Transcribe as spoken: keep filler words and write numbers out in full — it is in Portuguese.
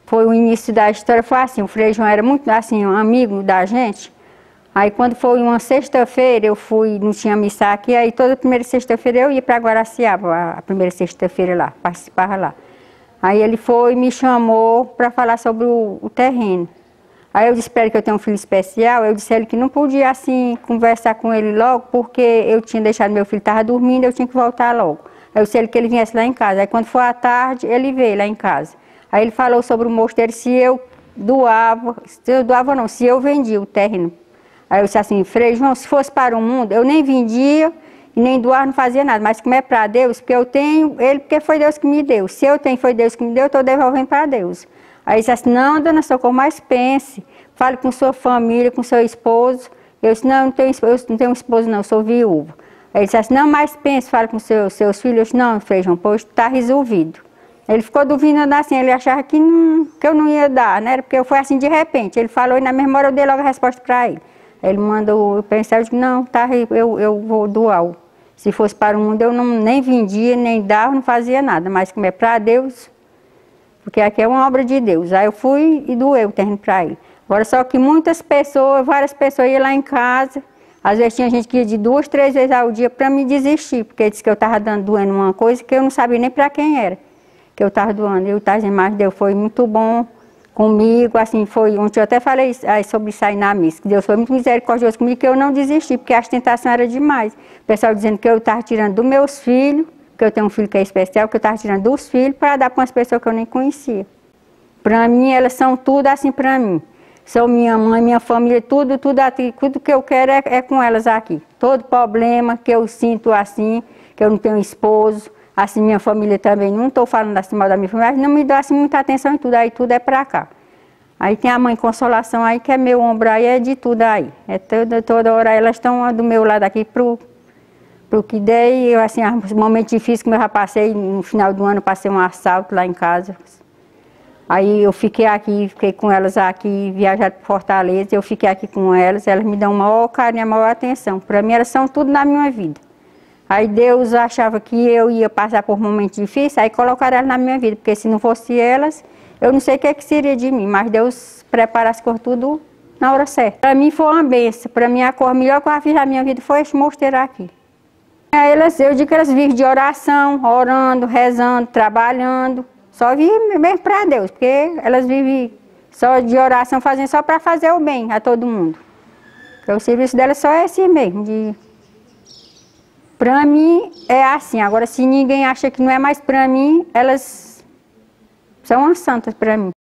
Foi o início da história, foi assim, o Frei João era muito, assim, um amigo da gente. Aí quando foi uma sexta-feira, eu fui, não tinha missa aqui, aí toda primeira sexta-feira eu ia para Guaraciaba, a primeira sexta-feira lá, participava lá. Aí ele foi e me chamou para falar sobre o, o terreno. Aí eu disse para ele que eu tenho um filho especial, eu disse a ele que não podia assim conversar com ele logo, porque eu tinha deixado meu filho, estava dormindo, eu tinha que voltar logo. Aí eu disse a ele que ele viesse lá em casa. Aí quando foi à tarde, ele veio lá em casa. Aí ele falou sobre o mosteiro, se eu doava, se eu doava não, se eu vendia o terreno. Aí eu disse assim, Frei João, se fosse para o mundo, eu nem vendia e nem doar, não fazia nada. Mas como é para Deus, porque eu tenho ele, porque foi Deus que me deu. Se eu tenho, foi Deus que me deu, eu estou devolvendo para Deus. Aí ele disse assim, não, dona Socorro, mas pense, fale com sua família, com seu esposo. Eu disse, não, eu não tenho, eu não tenho esposo não, eu sou viúva. Aí ele disse assim, não, mas pense, fale com seu, seus filhos. Eu disse, não, Frei João, pois está resolvido. Ele ficou duvidando assim, ele achava que, não, que eu não ia dar, né? Porque eu fui assim de repente. Ele falou e na mesma hora eu dei logo a resposta para ele. Ele mandou eu pensar, eu disse, não, tá, eu, eu vou doar. Se fosse para o mundo, eu não, nem vendia, nem dava, não fazia nada. Mas como é para Deus, porque aqui é uma obra de Deus. Aí eu fui e doei o terreno para ele. Agora só que muitas pessoas, várias pessoas iam lá em casa, às vezes tinha gente que ia de duas, três vezes ao dia para me desistir, porque disse que eu estava dando, doendo uma coisa que eu não sabia nem para quem era, que eu estava doando. Eu estava dizendo, mas Deus foi muito bom comigo, assim, foi, ontem eu até falei aí sobre isso aí na missa, que Deus foi muito misericordioso comigo, que eu não desisti, porque a tentação era demais. O pessoal dizendo que eu estava tirando dos meus filhos, que eu tenho um filho que é especial, que eu estava tirando dos filhos para dar para umas pessoas que eu nem conhecia. Para mim, elas são tudo assim para mim. São minha mãe, minha família, tudo, tudo, tudo que eu quero é, é com elas aqui. Todo problema que eu sinto assim, que eu não tenho esposo, assim, minha família também, não estou falando assim mal da minha família, mas não me dá assim muita atenção em tudo, aí tudo é para cá. Aí tem a mãe Consolação aí, que é meu ombro aí, é de tudo aí. É toda, toda hora elas estão do meu lado aqui pro, pro que dei, eu, assim, os momentos difíceis que eu já passei, no final do ano, passei um assalto lá em casa. Aí eu fiquei aqui, fiquei com elas aqui, viajar para Fortaleza, eu fiquei aqui com elas, elas me dão o maior carinho, a maior atenção. Para mim, elas são tudo na minha vida. Aí Deus achava que eu ia passar por momentos difíceis, aí colocaram elas na minha vida, porque se não fosse elas, eu não sei o que, é que seria de mim, mas Deus prepara as coisas tudo na hora certa. Para mim foi uma benção, para mim a cor melhor que eu fiz na minha vida foi este mosteiro aqui. Aí elas, eu digo que elas vivem de oração, orando, rezando, trabalhando, só vivem mesmo para Deus, porque elas vivem só de oração, fazendo só para fazer o bem a todo mundo. Porque o serviço delas só é assim mesmo, de... Para mim é assim, agora se ninguém acha que não é mais para mim, elas são umas santas para mim.